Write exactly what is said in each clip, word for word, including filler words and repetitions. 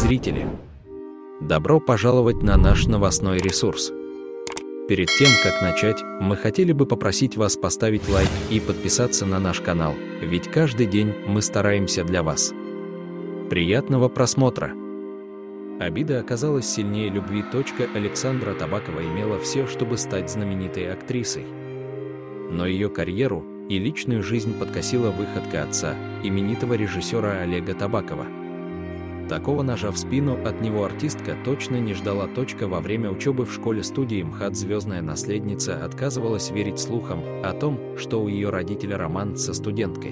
зрители! Добро пожаловать на наш новостной ресурс. Перед тем, как начать, мы хотели бы попросить вас поставить лайк и подписаться на наш канал, ведь каждый день мы стараемся для вас. Приятного просмотра! Обида оказалась сильнее любви. Александра Табакова имела все, чтобы стать знаменитой актрисой. Но ее карьеру и личную жизнь подкосила выходка отца, именитого режиссера Олега Табакова. Такого ножа в спину от него артистка точно не ждала. Во время учебы в школе-студии МХАТ звездная наследница отказывалась верить слухам о том, что у ее родителя роман со студенткой.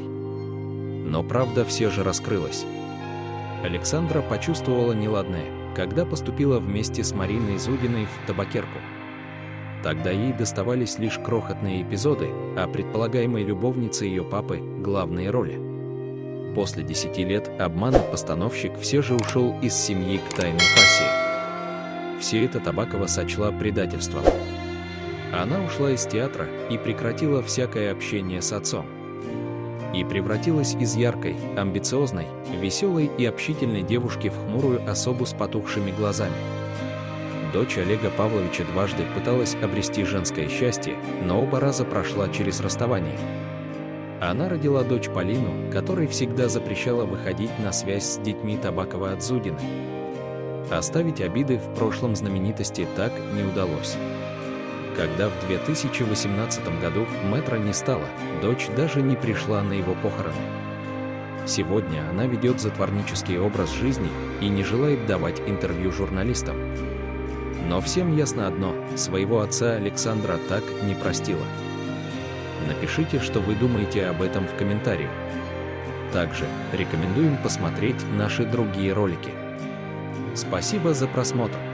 Но правда все же раскрылась. Александра почувствовала неладное, когда поступила вместе с Мариной Зудиной в табакерку. Тогда ей доставались лишь крохотные эпизоды, а предполагаемой любовнице ее папы – главные роли. После десяти лет обмана постановщик все же ушел из семьи к тайной пассии. Все это Табакова сочла предательством. Она ушла из театра и прекратила всякое общение с отцом. И превратилась из яркой, амбициозной, веселой и общительной девушки в хмурую особу с потухшими глазами. Дочь Олега Павловича дважды пыталась обрести женское счастье, но оба раза прошла через расставание. Она родила дочь Полину, которой всегда запрещала выходить на связь с детьми Табакова от Зудиной. Оставить обиды в прошлом знаменитости так не удалось. Когда в две тысячи восемнадцатом году мэтра не стало, дочь даже не пришла на его похороны. Сегодня она ведет затворнический образ жизни и не желает давать интервью журналистам. Но всем ясно одно – своего отца Александра так не простила. Напишите, что вы думаете об этом в комментариях. Также рекомендуем посмотреть наши другие ролики. Спасибо за просмотр!